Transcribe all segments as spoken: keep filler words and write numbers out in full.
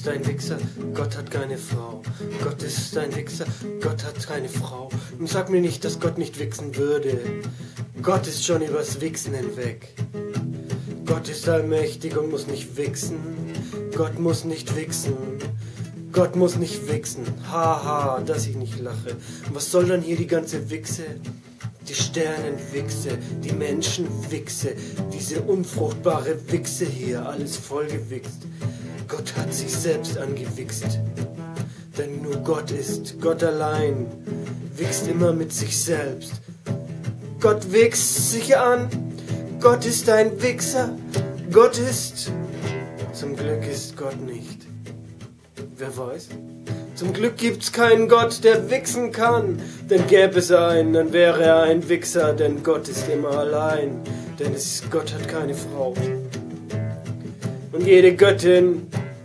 ein Wichser, Gott hat keine Frau. Gott ist ein Wichser, Gott hat keine Frau. Und sag mir nicht, dass Gott nicht wichsen würde. Gott ist schon übers Wichsen hinweg. Gott ist allmächtig und muss nicht wichsen. Gott muss nicht wichsen. Gott muss nicht wichsen. Haha, dass ich nicht lache. Und was soll dann hier die ganze Wichse? Die Sternenwichse, die Menschenwichse, diese unfruchtbare Wichse hier, alles vollgewichst. Gott hat sich selbst angewichst. Denn nur Gott ist, Gott allein, wichst immer mit sich selbst. Gott wichst sich an, Gott ist ein Wichser, Gott ist, zum Glück ist Gott nicht. Wer weiß? Zum Glück gibt's keinen Gott, der wichsen kann. Denn gäbe es einen, dann wäre er ein Wichser, denn Gott ist immer allein. Denn es ist, Gott hat keine Frau. Und jede Göttin,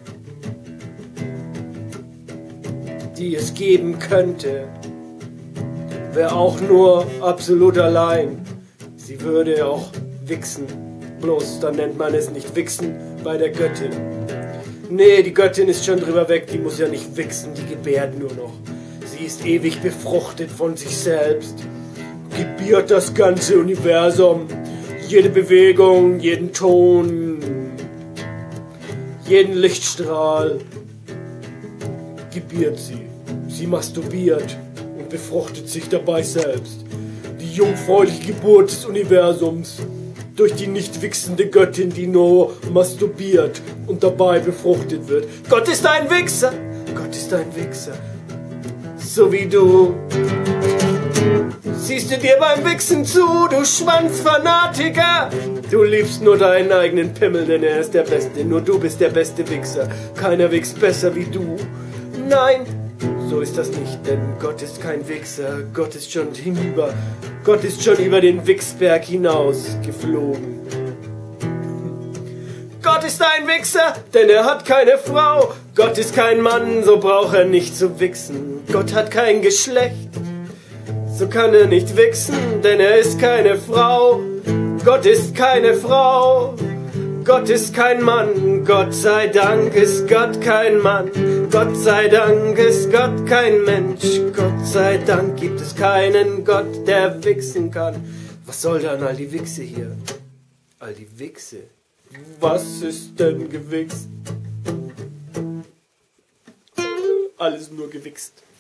die es geben könnte, wäre auch nur absolut allein. Sie würde auch wichsen. Bloß dann nennt man es nicht wichsen bei der Göttin. Nee, die Göttin ist schon drüber weg, die muss ja nicht wichsen, die gebärt nur noch. Sie ist ewig befruchtet von sich selbst, gebiert das ganze Universum, jede Bewegung, jeden Ton, jeden Lichtstrahl, gebiert sie. Sie masturbiert und befruchtet sich dabei selbst. Die jungfräuliche Geburt des Universums. Durch die nicht wichsende Göttin, die nur masturbiert und dabei befruchtet wird. Gott ist ein Wichser, Gott ist ein Wichser, so wie du. Siehst du dir beim Wichsen zu, du Schwanzfanatiker? Du liebst nur deinen eigenen Pimmel, denn er ist der Beste. Nur du bist der beste Wichser. Keiner wichst besser wie du. Nein, so ist das nicht, denn Gott ist kein Wichser. Gott ist schon hinüber. Gott ist schon über den Wichsberg hinaus geflogen. Gott ist ein Wichser, denn er hat keine Frau. Gott ist kein Mann, so braucht er nicht zu wichsen. Gott hat kein Geschlecht, so kann er nicht wichsen, denn er ist keine Frau. Gott ist keine Frau. Gott ist kein Mann, Gott sei Dank ist Gott kein Mann. Gott sei Dank ist Gott kein Mensch. Gott sei Dank gibt es keinen Gott, der wichsen kann. Was soll dann all die Wichse hier? All die Wichse? Was ist denn gewichst? Alles nur gewichst.